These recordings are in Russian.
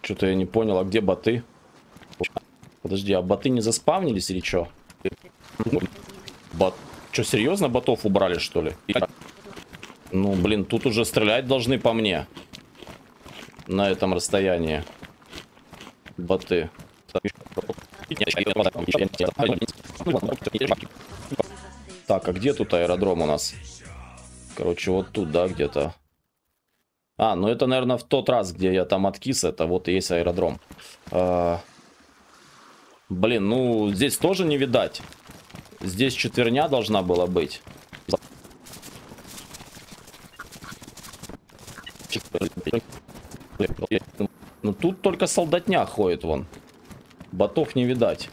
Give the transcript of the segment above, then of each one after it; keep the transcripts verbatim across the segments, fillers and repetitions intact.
Что-то я не понял, а где боты? Подожди, а боты не заспавнились или что? Бот... Что, серьезно ботов убрали, что ли? Ну, блин, тут уже стрелять должны по мне. На этом расстоянии. Боты. Так, а где тут аэродром у нас? Короче, вот тут, да, где-то. А, ну это, наверное, в тот раз, где я там откис, это вот и есть аэродром. А... Блин, ну здесь тоже не видать. Здесь четверня должна была быть. Ну тут только солдатня ходит вон. Ботов не видать.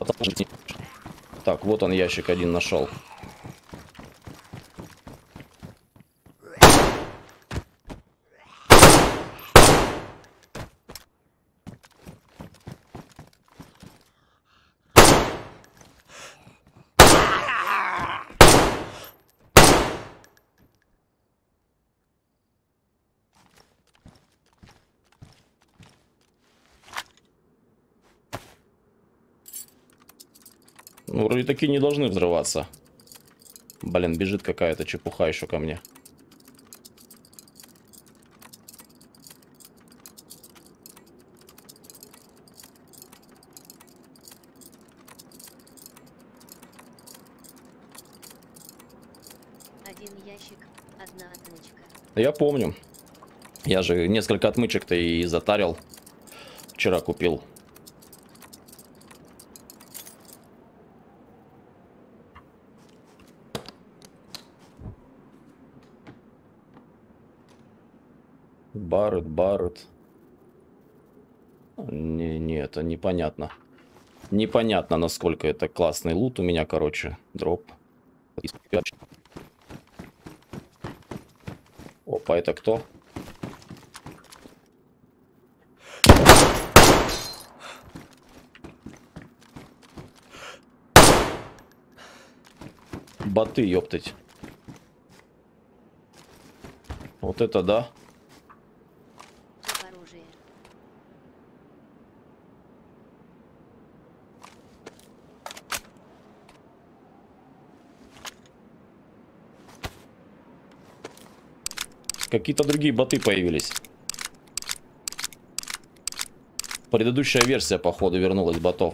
Так, вот он ящик один нашел. Ну, вроде такие не должны взрываться. Блин, бежит какая-то чепуха еще ко мне. Один ящик, одна отмычка. Я помню. Я же несколько отмычек-то и затарил. Вчера купил. Барретт, Барретт. Не, не, это непонятно. Непонятно, насколько это классный лут у меня, короче. Дроп. Опа, это кто? Боты, ёптать. Вот это да. Оружие. Какие-то другие боты появились. Предыдущая версия, походу, вернулась ботов.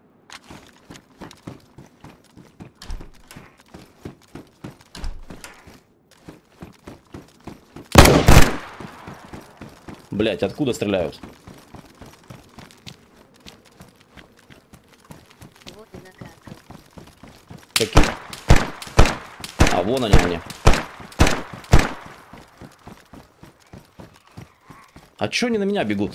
Блять, откуда стреляют? Вот и накатка. Какие? А вон они мне. А чё они на меня бегут?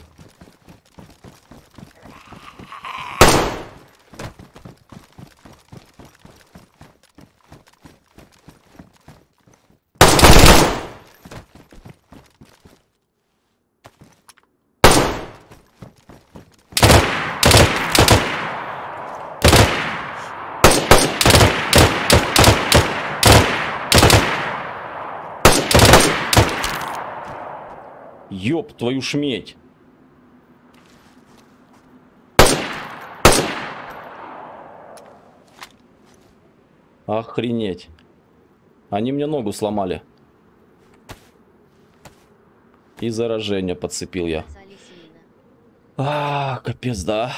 Ёб твою шметь. Охренеть. Они мне ногу сломали. И заражение подцепил я. А, капец, да.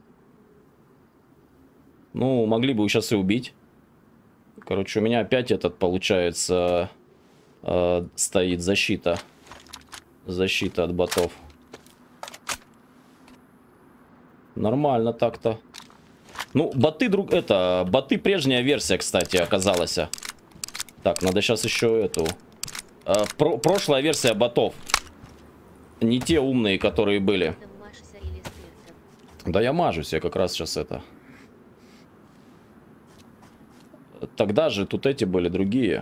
Ну, могли бы сейчас и убить. Короче, у меня опять этот, получается, э, стоит защита. Защита от ботов. Нормально так-то. Ну, боты, друг, это, боты прежняя версия, кстати, оказалась. Так, надо сейчас еще эту. Э, про, прошлая версия ботов. Не те умные, которые были. Да я мажусь, я как раз сейчас это. Тогда же тут эти были другие.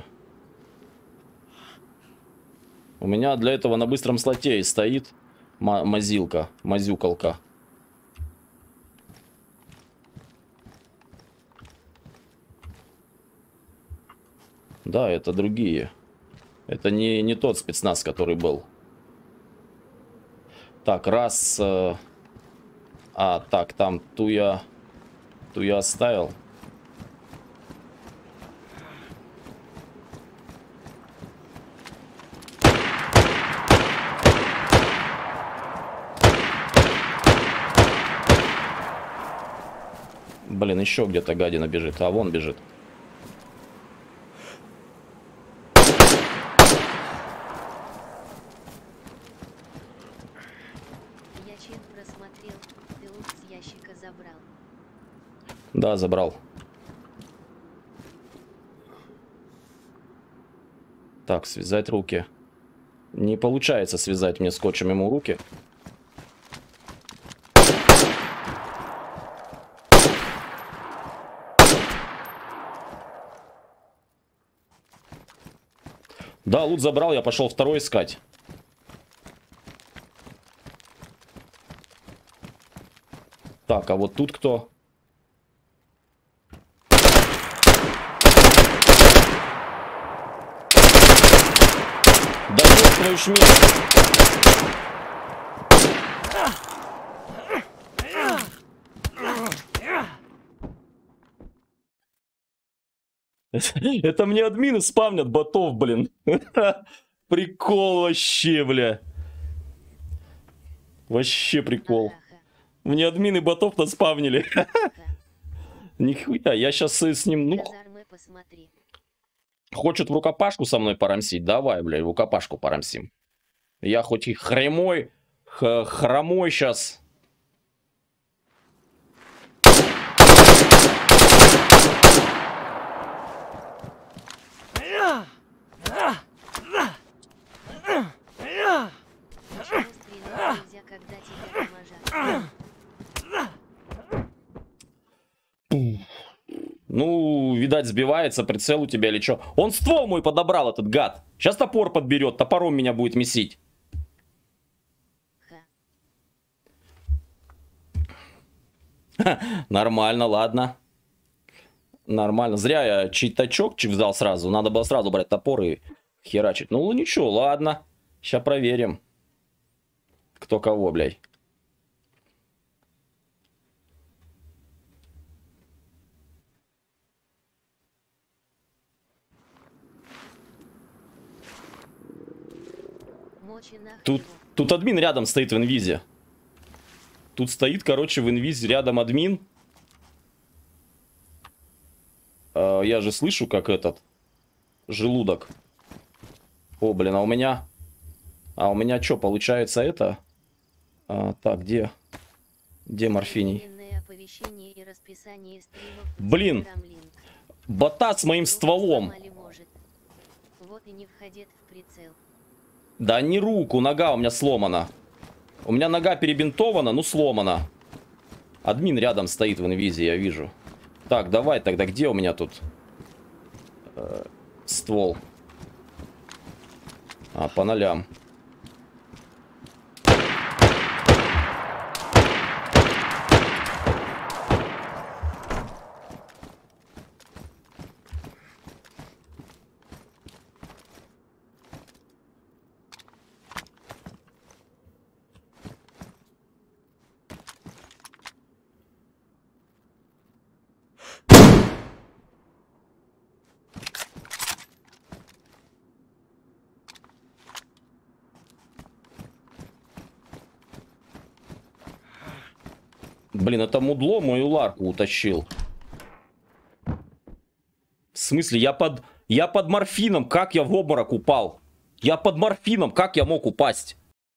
У меня для этого на быстром слоте и стоит мазилка, мазюкалка. Да, это другие. Это не, не тот спецназ, который был. Так, раз... Э... А, так, там ту я... Ту я оставил. Блин, еще где-то гадина бежит. А, вон бежит. Я чек просмотрел. Ты лут с ящика забрал. Да, забрал. Так, связать руки. Не получается связать мне скотчем ему руки. Да, лут забрал, я пошел второй искать. Так, а вот тут кто? Да нет, твою шмель. Это мне админы спавнят ботов, блин. Прикол вообще, бля. Вообще прикол. Мне админы ботов наспавнили. Нихуя, я сейчас с ним, ну... Хочет в рукопашку со мной порамсить? Давай, бля, в рукопашку порамсим. Я хоть и хромой, хромой сейчас... Ну, видать, сбивается прицел у тебя или что. Он ствол мой подобрал, этот гад. Сейчас топор подберет, топором меня будет месить. Нормально, ладно. Нормально. Зря я читачок взял сразу. Надо было сразу брать топор и херачить. Ну, ничего, ладно. Сейчас проверим. Кто кого, блядь. Тут, тут админ рядом стоит в инвизе. Тут стоит, короче, в инвизе рядом админ. А, я же слышу, как этот желудок. О, блин, а у меня... А у меня что, получается это? А, так, где? Где морфиний? Блин! Бота с моим стволом. Вот и не входит в прицел. Да не руку, нога у меня сломана. У меня нога перебинтована, ну сломана. Админ рядом стоит в инвизе, я вижу. Так, давай тогда, где у меня тут э, ствол? А, по нолям. Блин, это мудло мою ларку утащил. В смысле, я под... Я под морфином, как я в обморок упал? Я под морфином, как я мог упасть?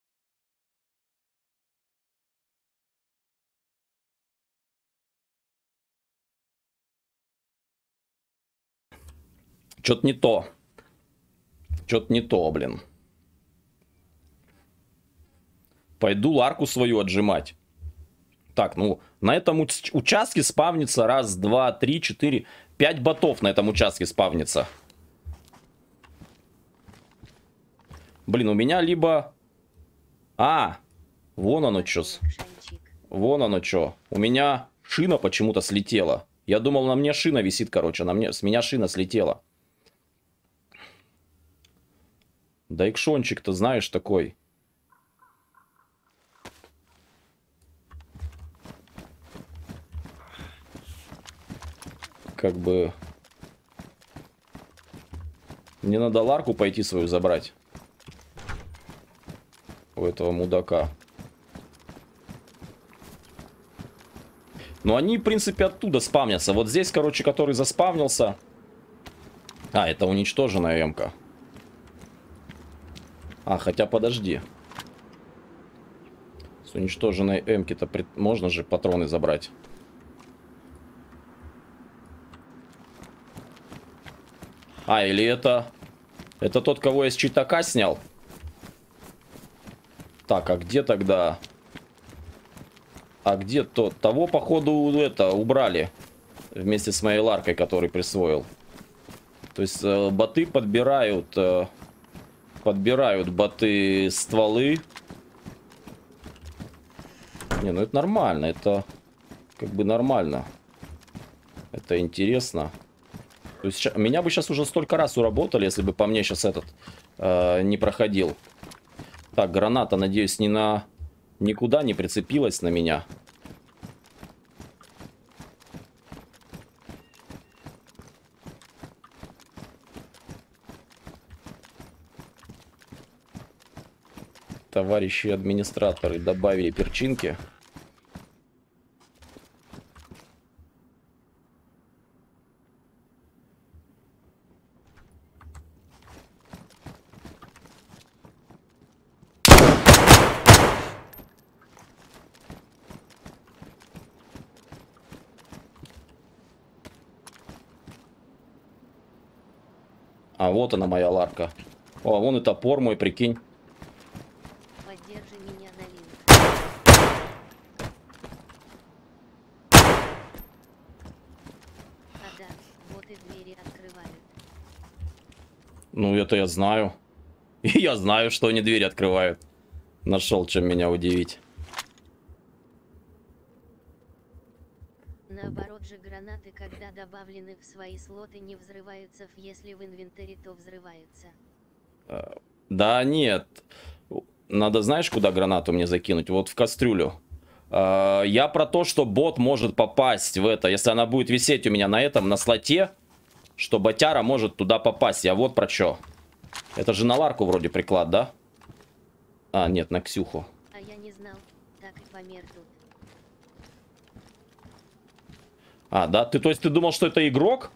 Чё-то не то. Чё-то не то, блин. Пойду ларку свою отжимать. Так, ну, на этом участке спавнится раз, два, три, четыре, пять ботов на этом участке спавнится. Блин, у меня либо... А, вон оно чё. Вон оно чё. У меня шина почему-то слетела. Я думал, на мне шина висит, короче. На мне... С меня шина слетела. Да икшончик-то, знаешь, такой. как бы... Мне надо ларку пойти свою забрать. У этого мудака. Но они, в принципе, оттуда спавнятся. Вот здесь, короче, который заспавнился. А, это уничтоженная эмка. А, хотя подожди. С уничтоженной эмки-то пред... можно же патроны забрать. А, или это... Это тот, кого я с читака снял? Так, а где тогда... А где тот? Того, походу, это убрали. Вместе с моей ларкой, который присвоил. То есть э, боты подбирают... Э, подбирают боты стволы. Не, ну это нормально. Это как бы нормально. Это интересно. То есть, ща, меня бы сейчас уже столько раз уработали, если бы по мне сейчас этот э, не проходил. Так, граната, надеюсь, не на... никуда не прицепилась на меня. Товарищи администраторы добавили перчинки. А вот она, моя ларка. О, вон и топор мой, прикинь. Поддержи меня на линк. А да, вот и двери открывают. Ну, это я знаю. И я знаю, что они двери открывают. Нашел, чем меня удивить. Наоборот же гранаты, когда добавлены в свои слоты, не взрываются, если в инвентаре, то взрываются. Да нет. Надо, знаешь, куда гранату мне закинуть? Вот в кастрюлю. Я про то, что бот может попасть в это. Если она будет висеть у меня на этом, на слоте, что ботяра может туда попасть. Я вот про что. Это же на ларку вроде приклад, да? А, нет, на Ксюху. А я не знал, так и помер тут. А, да? Ты, то есть ты думал, что это игрок?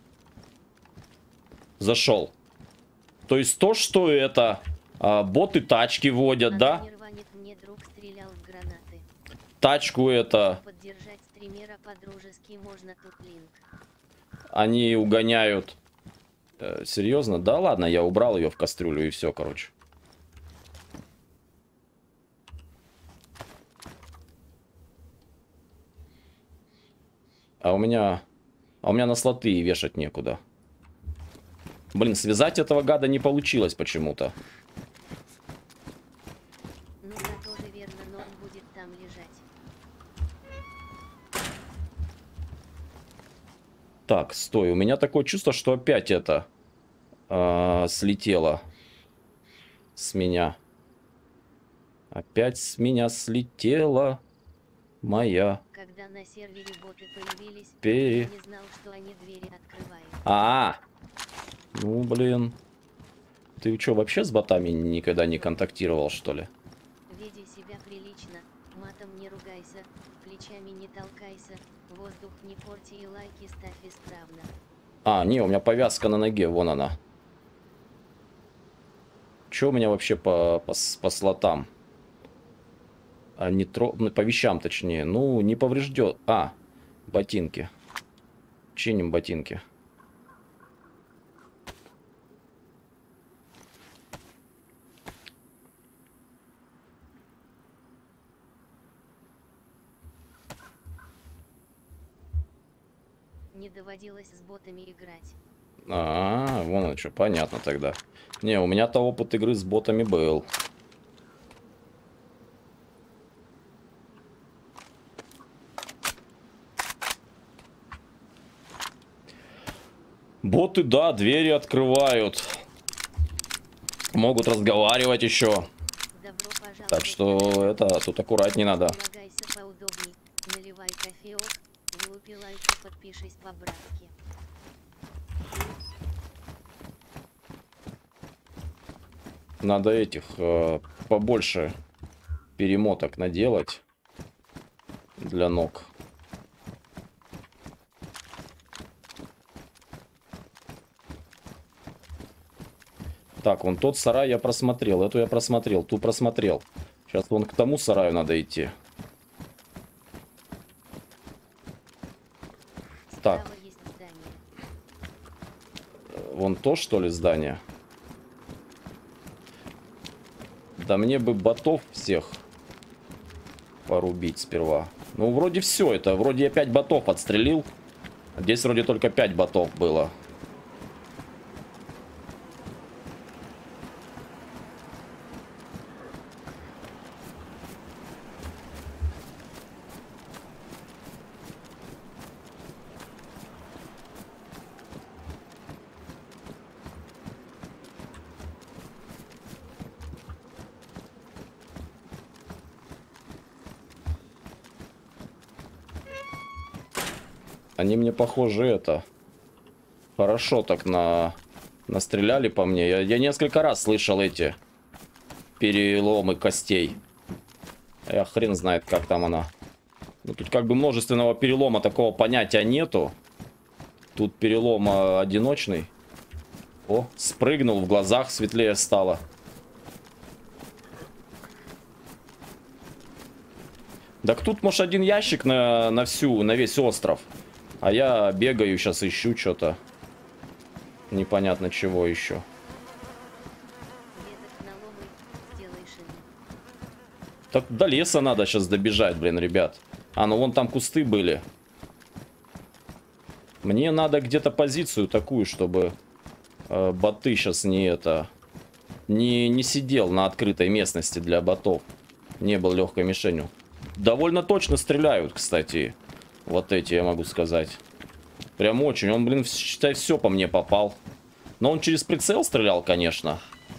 Зашел. То есть то, что это а, боты тачки водят, а да? Нирванит мне друг стрелял в гранаты. Тачку это... Поддержать стримера по-дружески можно, тут линк. Они угоняют... Э, серьезно? Да ладно, я убрал ее в кастрюлю и все, короче. А у меня... А у меня на слоты вешать некуда. Блин, связать этого гада не получилось почему-то. Ну да, тоже верно, но он будет там лежать. Так, стой. У меня такое чувство, что опять это... Э, слетело. С меня. Опять с меня слетела моя. Когда на сервере боты появились, Пере... я не знал, что они двери открывают. А, -а, а, ну блин. Ты что, вообще с ботами никогда не контактировал, что ли? Веди себя прилично, матом не ругайся, плечами не толкайся, воздух не порти и лайки ставь исправно. А, не, у меня повязка на ноге, вон она. Что у меня вообще по, по, по слотам? А не тро... по вещам, точнее. Ну, не поврежден. А, ботинки. Чиним ботинки. Не доводилось с ботами играть. А, вон оно что, понятно тогда. Не, у меня-то опыт игры с ботами был. Боты, да, двери открывают. Могут разговаривать еще. Добро пожаловать. Так что это, тут аккуратней надо. Полагайся поудобней, наливай кофеек, Влупи лайк и подпишись по-братски. Надо этих э, побольше перемоток наделать для ног. Так, вон тот сарай я просмотрел, эту я просмотрел, ту просмотрел. Сейчас вон к тому сараю надо идти. Так. Вон то, что ли, здание? Да мне бы ботов всех порубить сперва. Ну, вроде все это. Вроде я пять ботов отстрелил. Здесь вроде только пять ботов было. Они мне, похоже, это... Хорошо так на... настреляли по мне. Я, я несколько раз слышал эти переломы костей. Я хрен знает, как там она. Ну, тут как бы множественного перелома такого понятия нету. Тут перелом а, одиночный. О, спрыгнул, в глазах светлее стало. Так тут, может, один ящик на, на всю, на весь остров. А я бегаю, сейчас ищу что-то. Непонятно чего еще. Так до леса надо сейчас добежать, блин, ребят. А, ну вон там кусты были. Мне надо где-то позицию такую, чтобы э, боты сейчас не это... Не, не сидел на открытой местности для ботов. Не был легкой мишенью. Довольно точно стреляют, кстати. Вот эти, я могу сказать. Прям очень. Он, блин, считай, все по мне попал. Но он через прицел стрелял, конечно.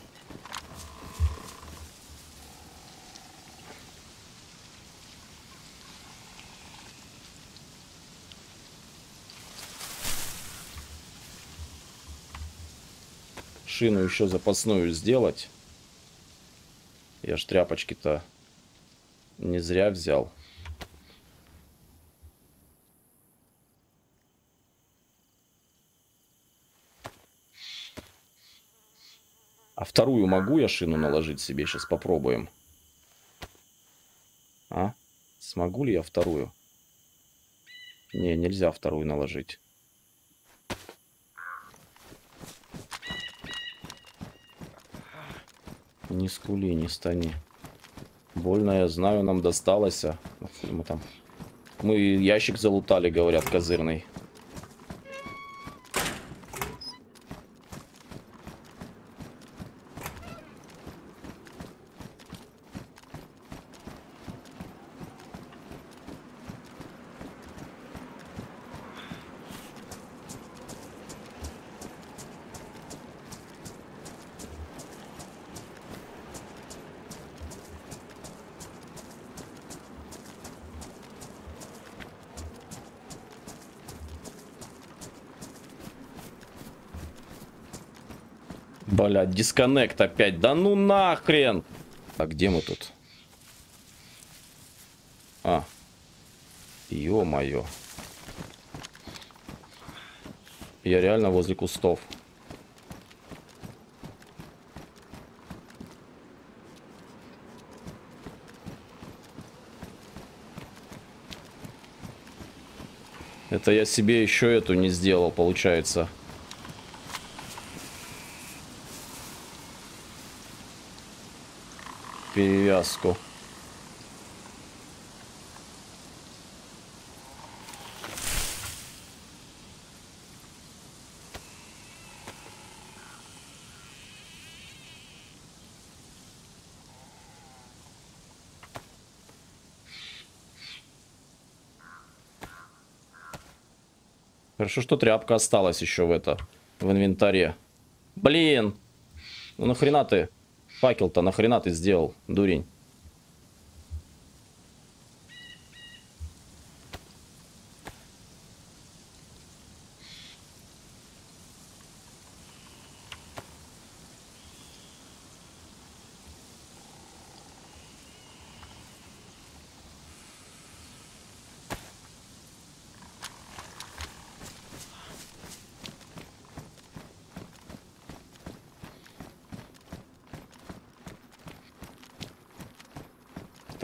Шину еще запасную сделать. Я ж тряпочки-то не зря взял. А вторую могу я шину наложить себе? Сейчас попробуем. А? Смогу ли я вторую? Не, нельзя вторую наложить. Не скули, не стани. Больно, я знаю, нам досталось. А мы там... Мы ящик залутали, говорят, козырный. Блядь, дисконнект опять. Да ну нахрен. А где мы тут? А. Ё-моё. Я реально возле кустов. Это я себе еще эту не сделал, получается. Перевязку. Хорошо, что тряпка осталась еще в это, в инвентаре. Блин! Ну нахрена ты? Факел-то нахрена ты сделал, дурень?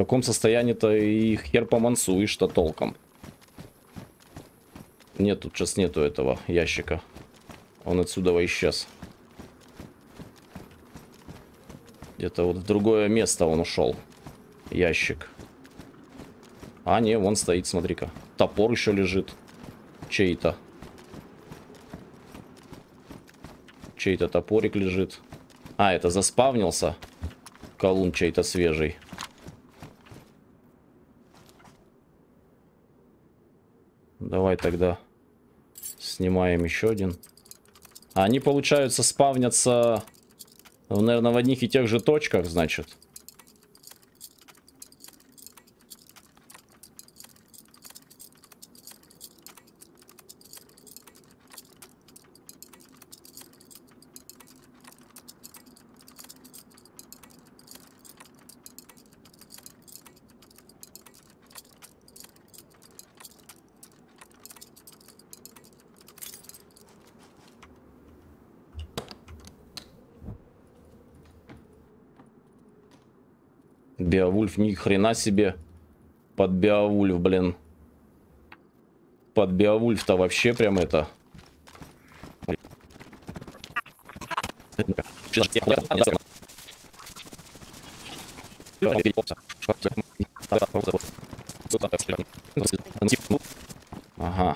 таком состоянии-то и хер помансуешь-то толком. Нет, тут сейчас нету этого ящика. Он отсюда исчез. Где-то вот в другое место он ушел. Ящик. А, не, вон стоит, смотри-ка. Топор еще лежит. Чей-то. Чей-то топорик лежит. А, это заспавнился. Колун чей-то свежий. Давай тогда снимаем еще один. А они, получается, спавнятся, наверное, в одних и тех же точках, значит. Беовульф, ни хрена себе. Под Беовульф, блин. Под Беовульф-то вообще прям это. Ага.